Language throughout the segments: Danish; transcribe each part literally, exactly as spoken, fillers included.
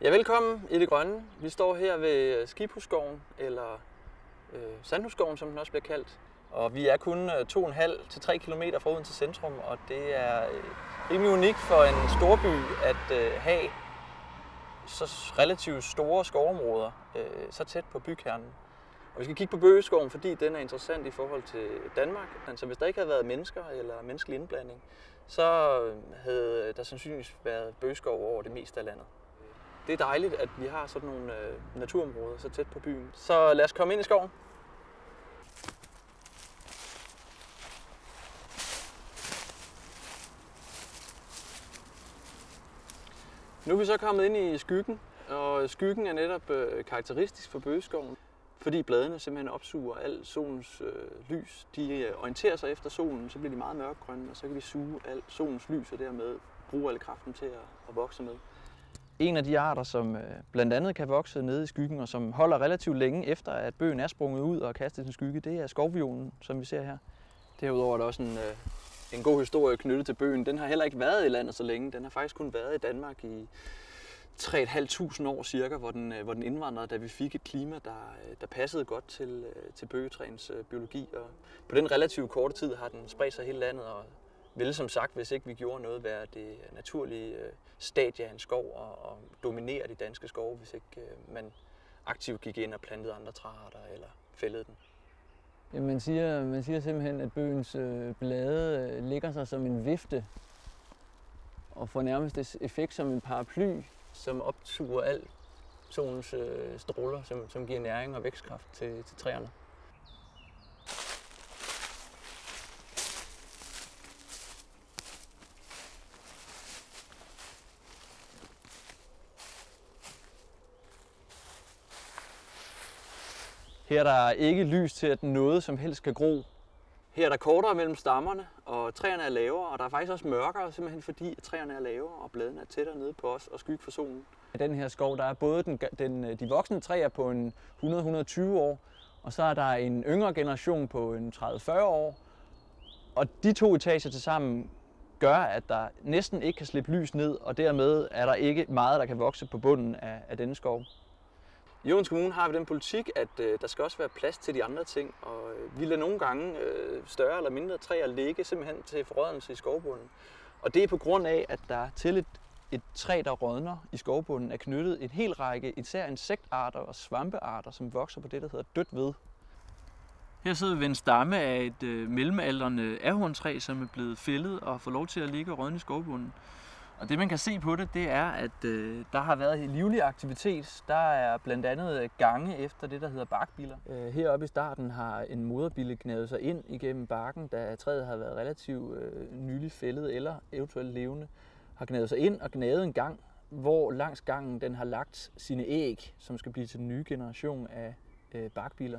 Ja, velkommen i det grønne. Vi står her ved Skibhusskoven, eller øh, Sandhusskoven, som den også bliver kaldt. Og vi er kun to komma fem til tre kilometer fra Odense centrum, og det er øh, rimelig unikt for en storby at øh, have så relativt store skovområder øh, så tæt på bykernen. Og vi skal kigge på bøgeskoven, fordi den er interessant i forhold til Danmark. Altså, hvis der ikke havde været mennesker eller menneskelig indblanding, så havde der sandsynligvis været bøgeskov over det meste af landet. Det er dejligt, at vi har sådan nogle øh, naturområder så tæt på byen. Så lad os komme ind i skoven. Nu er vi så kommet ind i skyggen, og skyggen er netop øh, karakteristisk for bøgeskoven, fordi bladene simpelthen opsuger al solens øh, lys. De øh, orienterer sig efter solen, så bliver de meget mørkgrønne, og så kan de suge al solens lys og dermed bruge al kraften til at, at vokse med. En af de arter, som blandt andet kan vokse nede i skyggen, og som holder relativt længe efter, at bøgen er sprunget ud og kastet sin skygge, det er skovviolen, som vi ser her. Derudover er der også en, en god historie knyttet til bøgen. Den har heller ikke været i landet så længe. Den har faktisk kun været i Danmark i tre tusind fem hundrede år cirka, hvor den, hvor den indvandrede, da vi fik et klima, der, der passede godt til, til bøgetræens biologi. Og på den relativt korte tid har den spredt sig hele landet, og ville som sagt, hvis ikke vi gjorde noget, være det naturlige stadie af en skov og, og dominere de danske skove, hvis ikke man aktivt gik ind og plantede andre træarter eller fældede den. Ja, man, siger, man siger simpelthen, at bøgens øh, blade øh, ligger sig som en vifte og får nærmest et effekt som en paraply, som opsuger al solens øh, stråler, som, som giver næring og vækstkraft til, til træerne. Her er der ikke lys til, at noget som helst kan gro. Her er der kortere mellem stammerne, og træerne er lavere, og der er faktisk også mørkere, simpelthen fordi at træerne er lavere, og bladene er tættere nede på os og skygge for solen. I den her skov der er både den, den, de voksne træer på en hundrede til hundrede og tyve år, og så er der en yngre generation på en tredive til fyrre år. Og de to etager tilsammen gør, at der næsten ikke kan slippe lys ned, og dermed er der ikke meget, der kan vokse på bunden af, af denne skov. I Odense Kommune har vi den politik, at øh, der skal også være plads til de andre ting, og øh, vi lader nogle gange øh, større eller mindre træer ligge simpelthen til forrådnelse i skovbunden. Og det er på grund af, at der til et, et træ, der rådner i skovbunden, er knyttet en hel række især insektarter og svampearter, som vokser på det, der hedder dødt ved. Her sidder vi ved en stamme af et øh, mellemaldrende ahorntræ, som er blevet fældet og får lov til at ligge og rådne i skovbunden. Og det man kan se på det, det er, at øh, der har været livlig aktivitet. Der er blandt andet gange efter det, der hedder barkbiller. Øh, heroppe i starten har en moderbille gnavet sig ind igennem barken, da træet har været relativt øh, nyligt fældet eller eventuelt levende. Har gnavet sig ind og gnavet en gang, hvor langs gangen den har lagt sine æg, som skal blive til den nye generation af øh, barkbiller.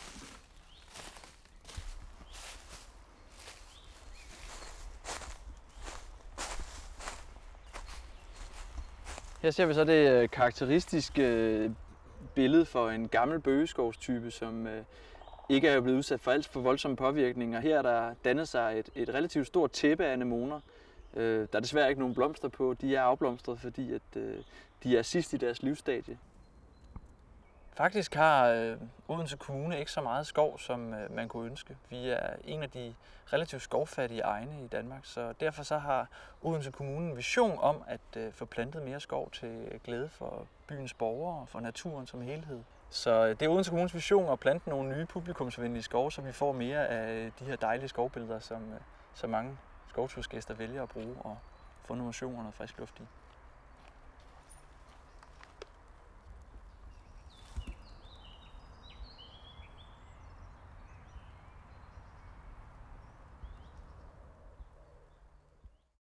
Her ser vi så det karakteristiske billede for en gammel bøgeskovstype, som ikke er blevet udsat for alt for voldsomme påvirkninger. Her er der dannet sig et, et relativt stort tæppe af anemoner. Der er desværre ikke nogen blomster på. De er afblomstret, fordi at de er sidst i deres livsstadie. Faktisk har øh, Odense Kommune ikke så meget skov, som øh, man kunne ønske. Vi er en af de relativt skovfattige egne i Danmark, så derfor så har Odense Kommune en vision om at øh, få plantet mere skov til glæde for byens borgere og for naturen som helhed. Så øh, det er Odense Kommunes vision at plante nogle nye publikumsvenlige skove, så vi får mere af de her dejlige skovbilleder, som, øh, som mange skovtursgæster vælger at bruge og få noget motion og noget frisk luft i.